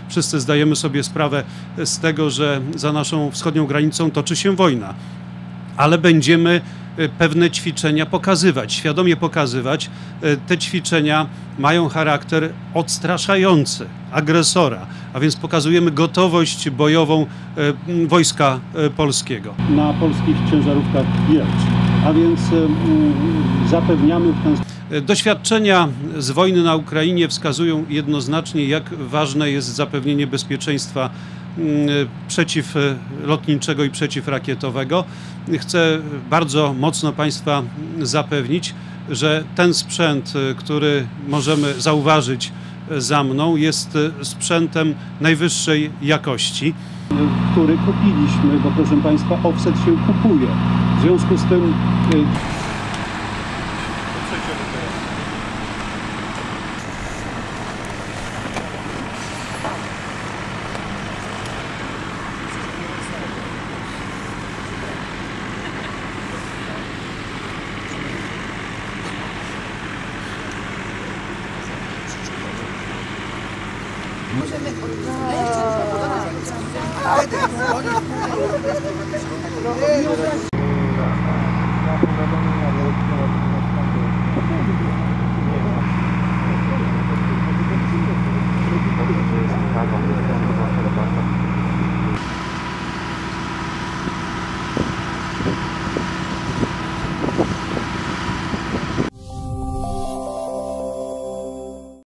wszyscy zdajemy sobie sprawę z tego, że za naszą wschodnią granicą toczy się wojna. Ale będziemy pewne ćwiczenia pokazywać, świadomie pokazywać. Te ćwiczenia mają charakter odstraszający agresora, a więc pokazujemy gotowość bojową Wojska Polskiego. Na polskich ciężarówkach Jelcz, a więc zapewniamy w ten sposób. Doświadczenia z wojny na Ukrainie wskazują jednoznacznie, jak ważne jest zapewnienie bezpieczeństwa przeciwlotniczego i przeciwrakietowego. Chcę bardzo mocno Państwa zapewnić, że ten sprzęt, który możemy zauważyć za mną, jest sprzętem najwyższej jakości. Który kupiliśmy, bo proszę Państwa, offset się kupuje. W związku z tym możemy